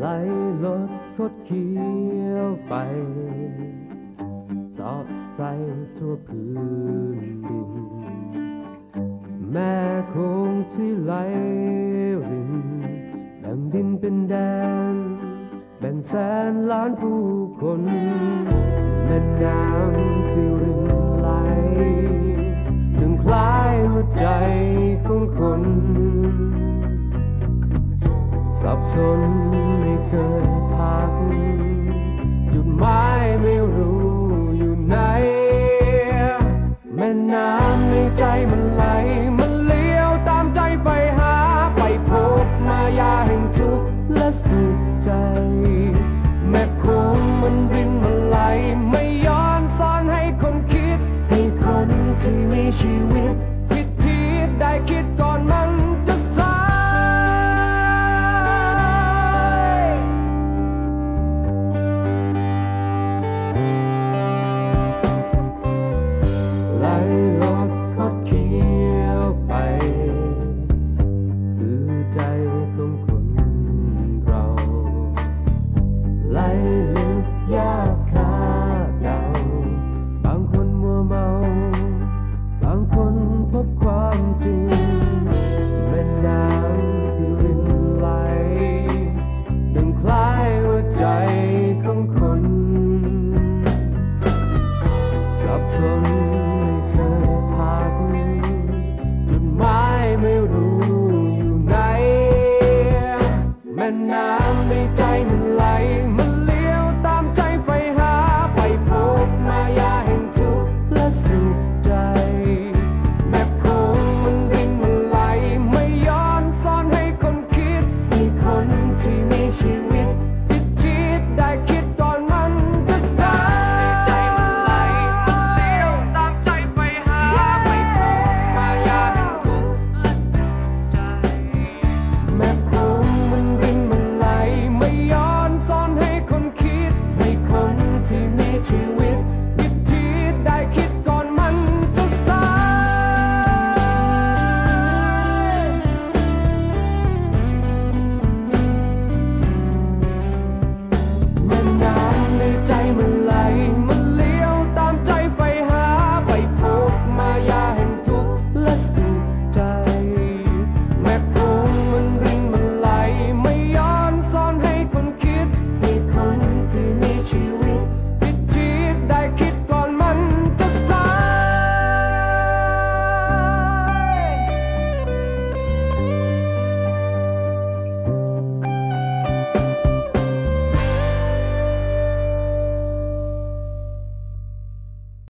ไหลลดคดเคี้ยวไปสอบใส่ทั่วพื้นดินแม่คงที่ไหลรินแบ่งดินเป็นแดนแบ่งแสนล้านผู้คนแม่น้ำที่รินไหลดึงคล้ายหัวใจของคนสับสนไม่เคยพักจุดหมายไม่รู้อยู่ไหนแม่น้ำในใจมันไหลมันเลี้ยวตามใจไฟหาไปพบมายาแห่งทุกข์และสุขใจแม่คงมันรินมันไหลไม่ย้อนสอนให้คนคิดให้คนที่มีชีวิตคิดทีได้คิดก่อนมันจะสายไหลลดคดเคี้ยวไปคือใจของคนเราไหลลึกยากขาเดาบางคนมัวเมาบางคนพบความจริงแม่น้ำที่รินไหลดังคล้ายหัวใจของคนสับสนไม่เคยพัก